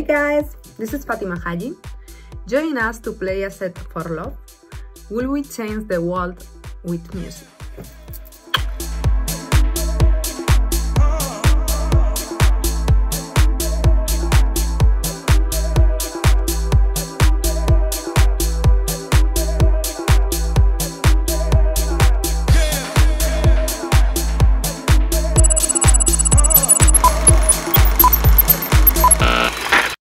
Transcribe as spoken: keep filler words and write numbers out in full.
guys, this is Fatima Hajji. Join us to play a set for love. Will we change the world with music?